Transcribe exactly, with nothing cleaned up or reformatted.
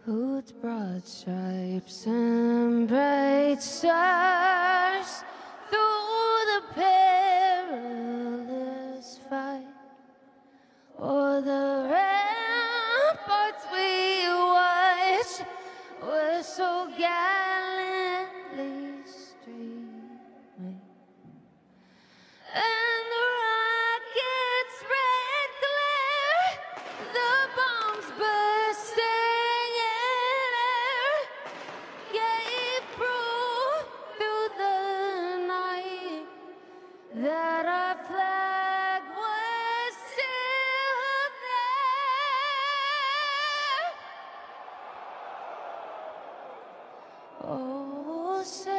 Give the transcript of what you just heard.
Who'd brought stripes and bright stars through the perilous fight? Or the ramparts we watched were so gallantly streaming, and the rockets' red glare, the bombs bursting in air, gave proof through the night that our flag was still there. Oh, say